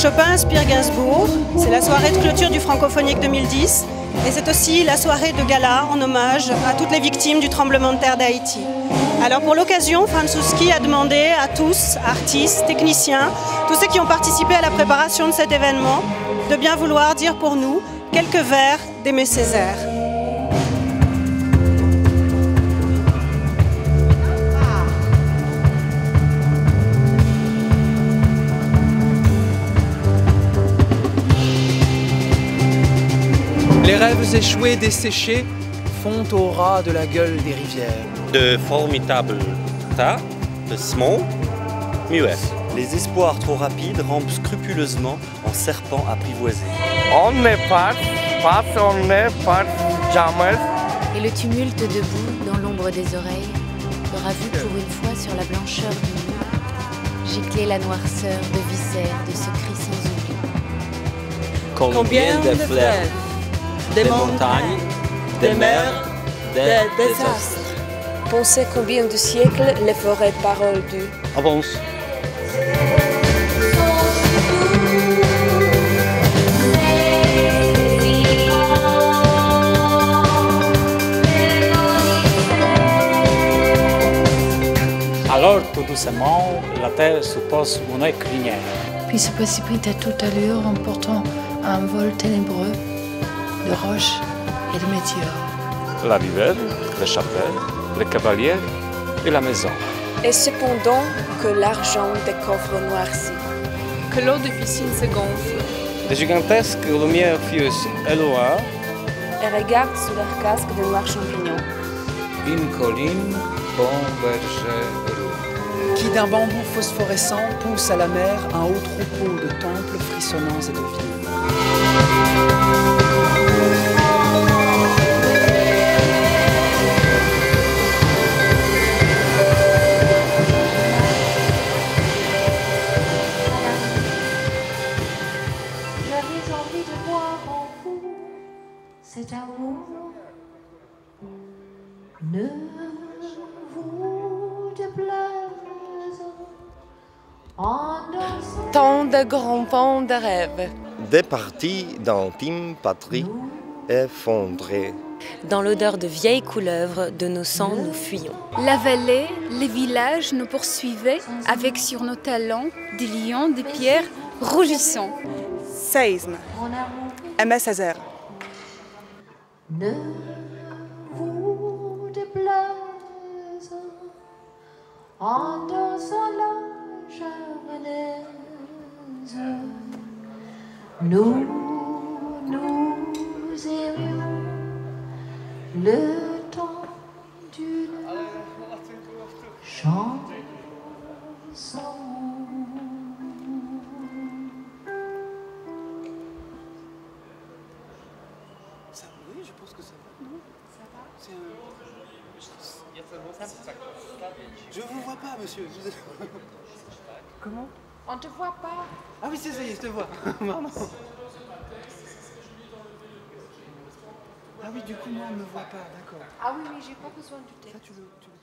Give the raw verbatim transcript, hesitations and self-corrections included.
Chopin inspire Gainsbourg, c'est la soirée de clôture du Francophonique deux mille dix et c'est aussi la soirée de gala en hommage à toutes les victimes du tremblement de terre d'Haïti. Alors pour l'occasion, Fransouski a demandé à tous, artistes, techniciens, tous ceux qui ont participé à la préparation de cet événement, de bien vouloir dire pour nous quelques vers d'Aimé Césaire. Les rêves échoués, desséchés, font au ras de la gueule des rivières. De formidables tas de small muets. Les espoirs trop rapides rampent scrupuleusement en serpents apprivoisés. On ne passe, passe, on ne passe jamais. Et le tumulte debout dans l'ombre des oreilles aura vu pour une fois sur la blancheur du mur gicler la noirceur de viscères de ce cri sans oubli. Combien de fleuves, des montagnes, des mers, des désastres. Pensez combien de siècles les forêts paroles du. Avance. Alors, tout doucement, la Terre suppose une crinière. Puis se précipite à toute allure en portant un vol ténébreux de roches et de météores. La vivelle, les chapelles, les cavaliers et la maison. Et cependant que l'argent des coffres noircis. Que l'eau de piscine se gonfle. Des gigantesques lumières fusent et loin. Et regardent sous leurs casques de noirs champignons. Une colline, bon berger heureux. Qui d'un bambou phosphorescent pousse à la mer un haut troupeau de temples frissonnants et de villes. J'avais envie de boire en vous cet amour. Ne vous déplaise en dansant. Tant de grands pans de rêve. Des parties d'intimes patries effondrées. Dans l'odeur de vieilles couleuvres, de nos sangs nous fuyons. La vallée, les villages nous poursuivaient avec sur nos talons des lions, des pierres rougissants. Séisme. Aimé Césaire. Ne vous déplaise en dansant la javanaise. Nous, nous aimions le temps d'une chanson. Ça, oui, je pense que ça va, non? Ça va? C'est un... Je vous vois pas, monsieur. Comment? On te voit pas. Ah oui, c'est ça y est, je te vois. Pardon. Ah oui, du coup, moi, on me voit pas, d'accord. Ah oui, mais j'ai pas besoin du texte. Ça, tu le, tu le